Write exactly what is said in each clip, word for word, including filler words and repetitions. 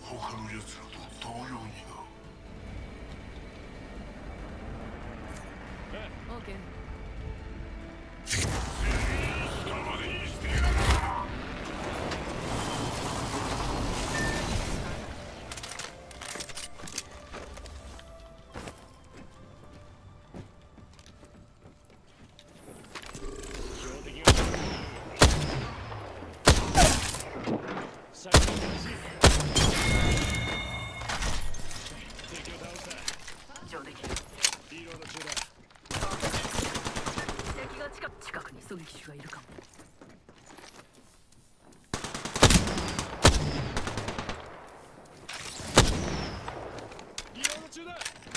他の奴らと同様にな。 オーケー。 下までにしてやる。 近くに狙撃手がいるかも。 リロード中だ。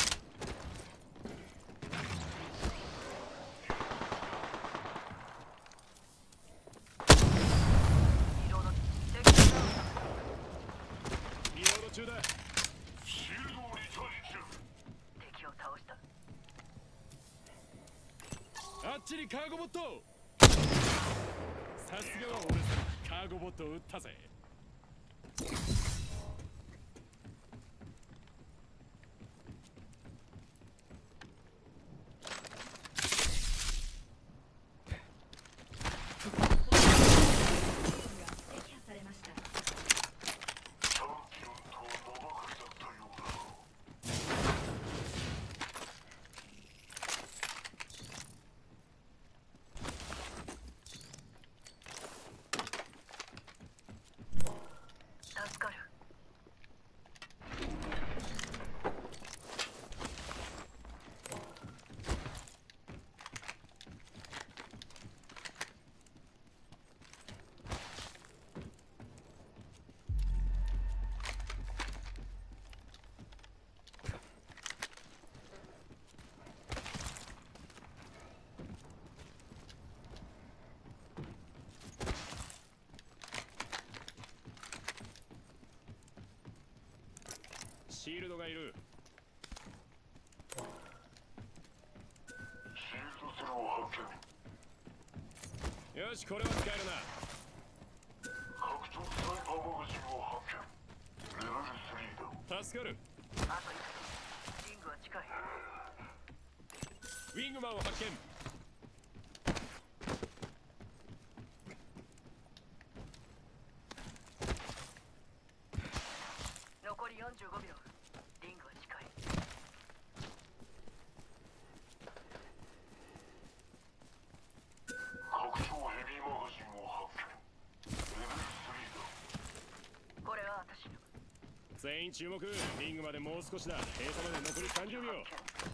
リロード敵がリロード中だ。 シールドをリチャージ中。 敵を倒した。 あっちにカーゴボット。さすがは俺さ、カーゴボットを撃ったぜ。 チャンピオンとは名ばかりだったようだ。 助かる。 シールドがいる。 シールドゼロを発見。 よし、これは使えるな。 拡張スナイパーマガジンを発見。レベルスリーだ。 助かる。 あといくつリングは近い。 ウィングマンを発見。 残りよんじゅうごびょう。リングは近い。 拡張ヘビーマガジンを発見。レベルスリーだ。 これは私の。 全員注目。リングまでもう少しだ。閉鎖まで残りさんじゅうびょう。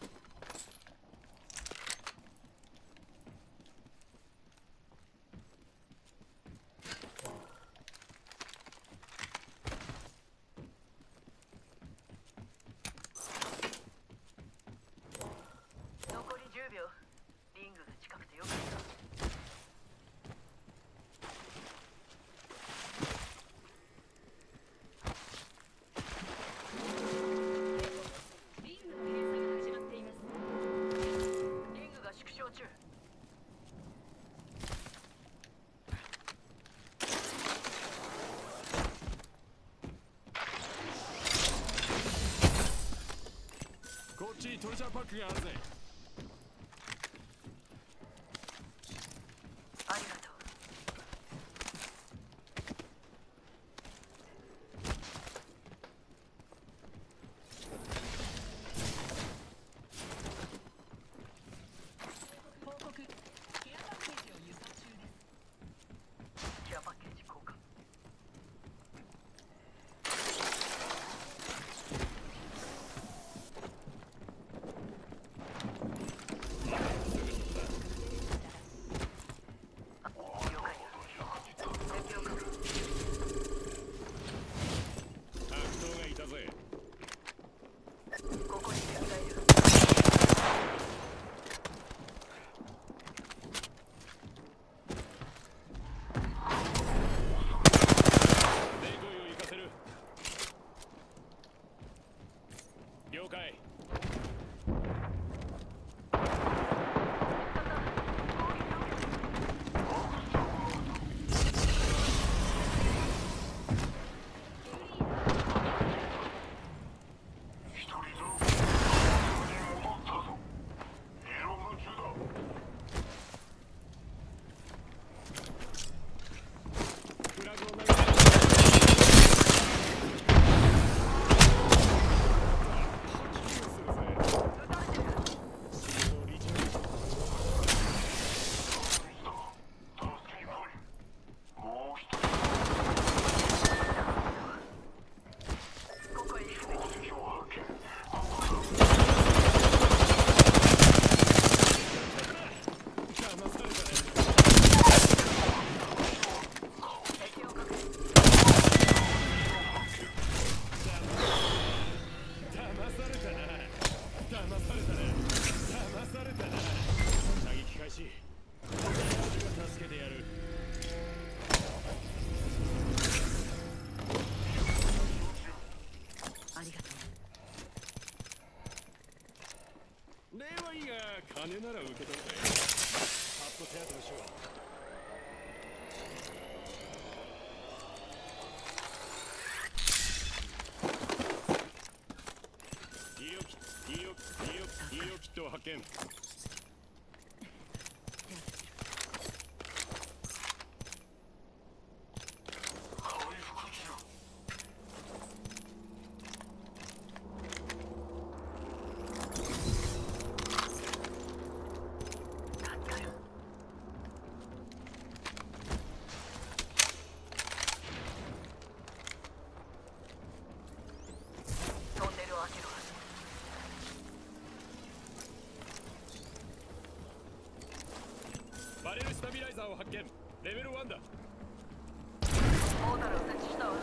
残りじゅうびょう。リングが近くてよかった。 リングの閉鎖が始まっています。 リングが縮小中。 こっちにトレジャーパックがあるぜ。 ありがとう。 報告。ケアパッケージを輸送中です。 ケアパッケージ交換。 金なら受け取るぜ。パッと手当てをしよう。医療キット、医療、医療、医療キットを発見。バレルスタビライザーを発見。レベルワンだ。 モータルを設置したわ。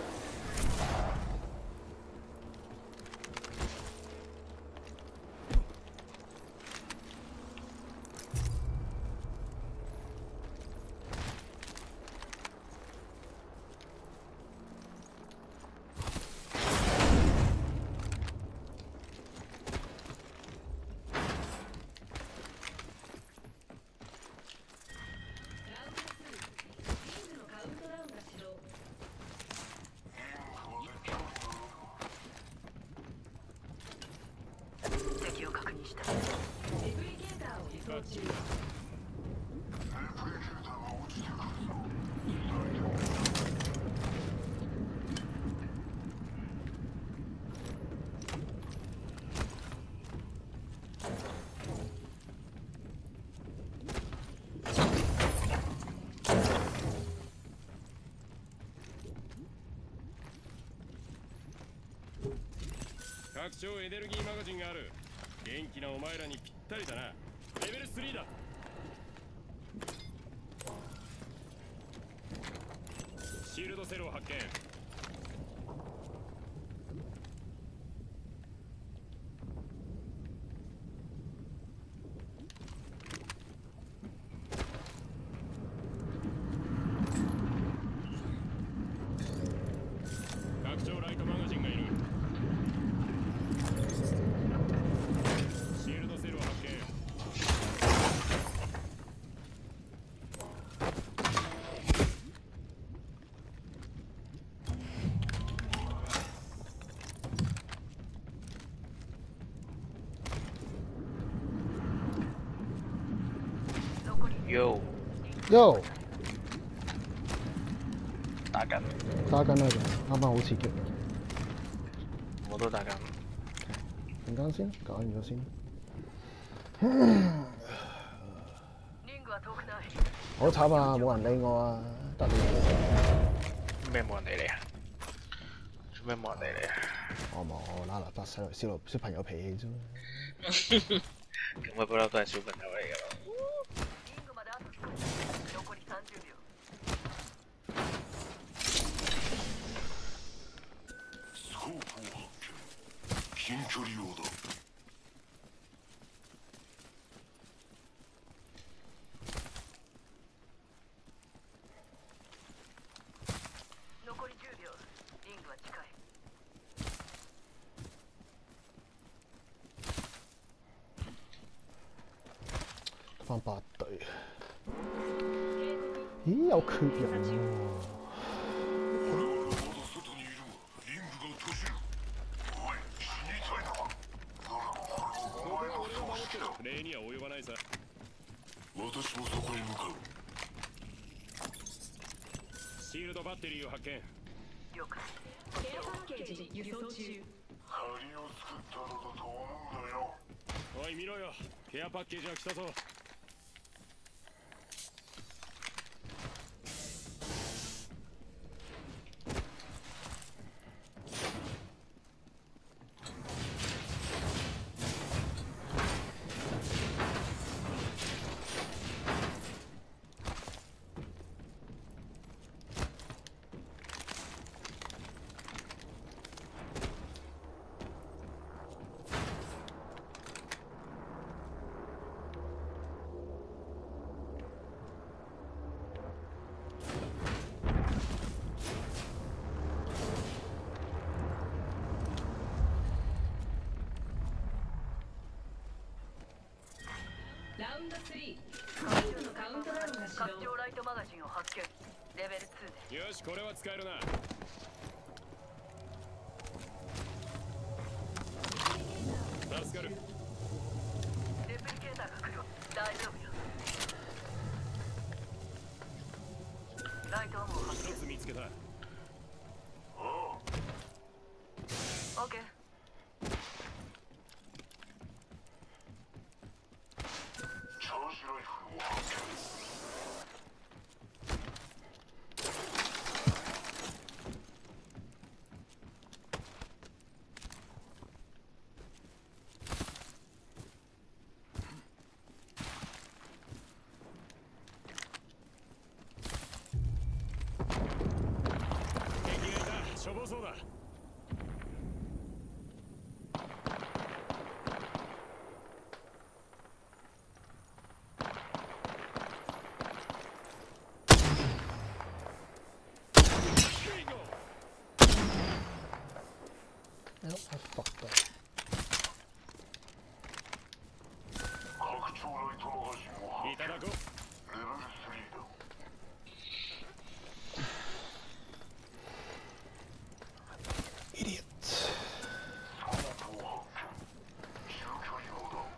敵を確認した。 レプリケーターを輸送中。 レプリケーターが落ちてくるぞ。 拡張エネルギーマガジンがある。元気なお前らにぴったりだな。レベルスリーだ。シールドセルを発見。拡張ライトマガジンがいる。シールドセルを発見。 Yo， Yo， 打緊， 打緊啊！啱啱好刺激， 我都打緊。 陣間先，搞完咗先。 リングは遠くない。 好慘啊！冇人理我啊！得你。 咩冇人理你啊？做咩冇人理你啊？ 我冇，我拉嚟發細路小路小朋友脾氣啫嘛。 咁咪不嬲都係小朋友嚟㗎咯。 リングまであと少し。残りさんじゅうびょう。 スコープを発見。近距離用だ。 残りじゅうびょう。リングは近い。 翻八隊。咦，有缺人喎。 我々はまだ外にいるが、リングが閉じる。おい、死にたいのか。だが、これはお前の葬式だ。 礼には及ばないさ。 私もそこへ向かう。 シールドバッテリーを発見。 了解。 ケアパッケージ輸送中。 梁を作ったのだと思うんだよ。 おい見ろよ。ケアパッケージが来たぞ。 ドスリー最後のカウントダウンが始拡動。 張ライトマガジンを発見。レベルツーでよしこれは使えるな。助かる。 レプリケーターが来る。大丈夫よ。ライトアームを発一つ見つけた。 見。オッケー。 チャージライフルを発見。 敵がいた。しょぼそうだ。 Nope, I fucked up. 拡張ライトマガジンを発見。 いただこう。 レベルスリーだ。 Idiot. スコープを発見。中距離砲だ。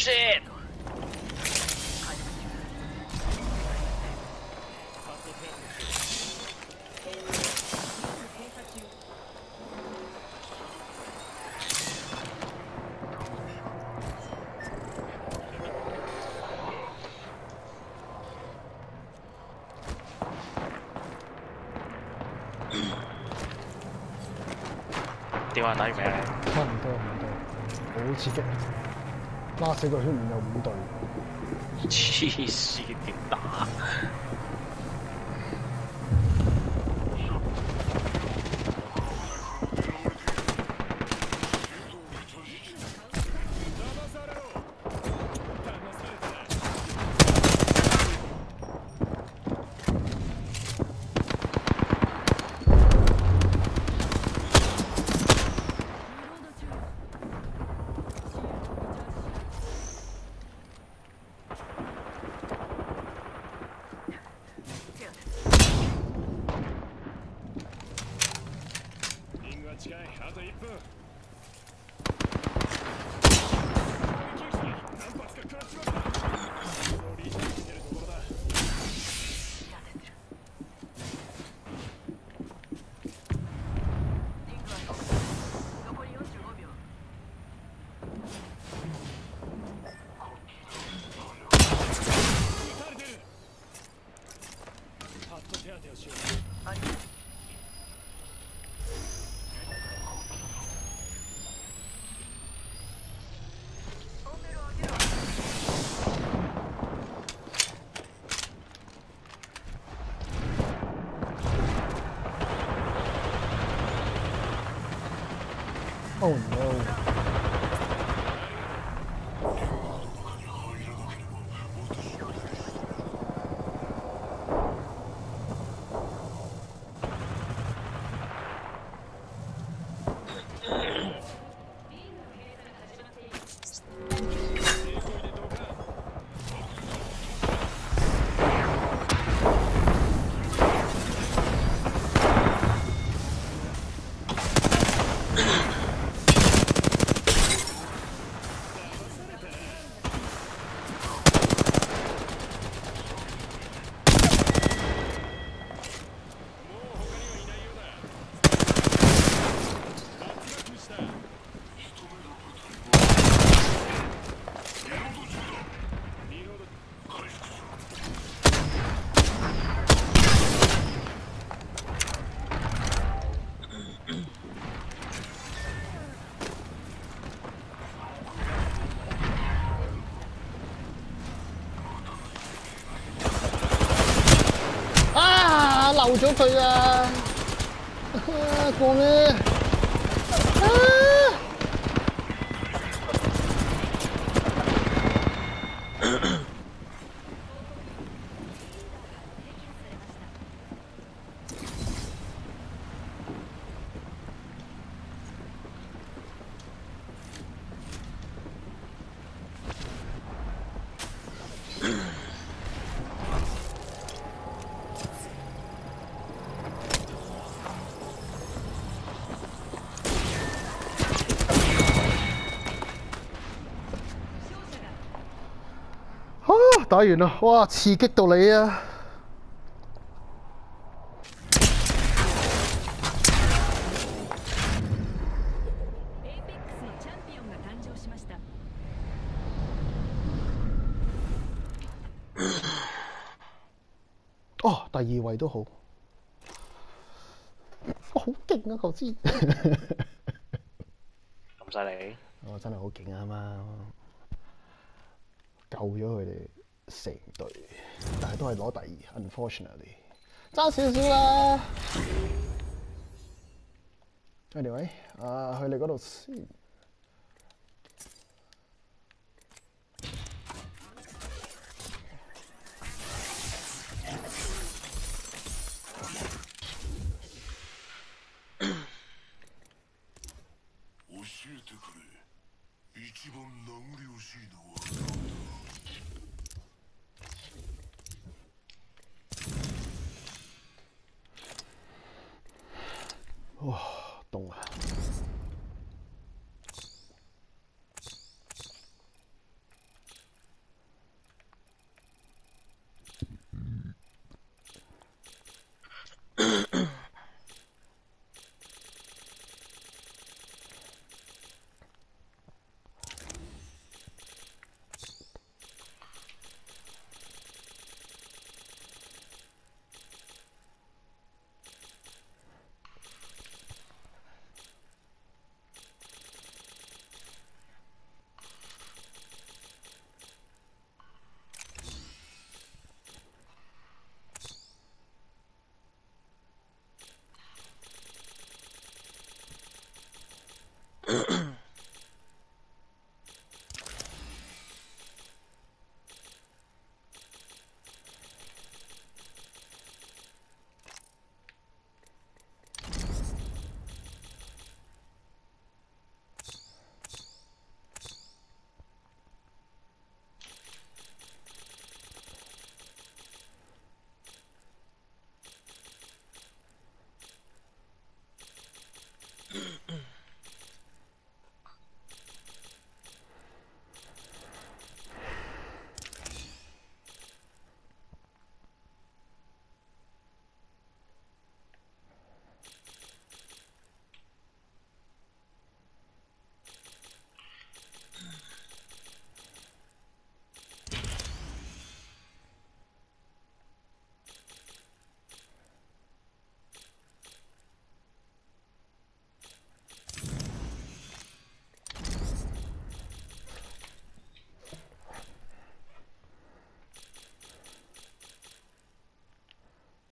Shit! 電話打完未啊？ 差唔多唔多，好刺激。拉死個圈面有五隊， 黐線點打？ 近い、あといっぷん。何発か食らっちまった。リーチしてるところだ。 リングは残りよんじゅうごびょう。 撃たれてる。パッと手当てをしよう。 あります。 Oh no！ 漏咗佢啊！過咩？啊！打完啦！哇，刺激到你啊！哦，第二位都好，我好勁啊！頭先咁犀利？ 我真係好勁啊嘛！救咗佢哋成隊，但係都係攞第二 ，unfortunately 爭少少啦。Anyway， 啊，去你嗰度先。 教えてくれ。一番名残惜しいのは何だ。 哇！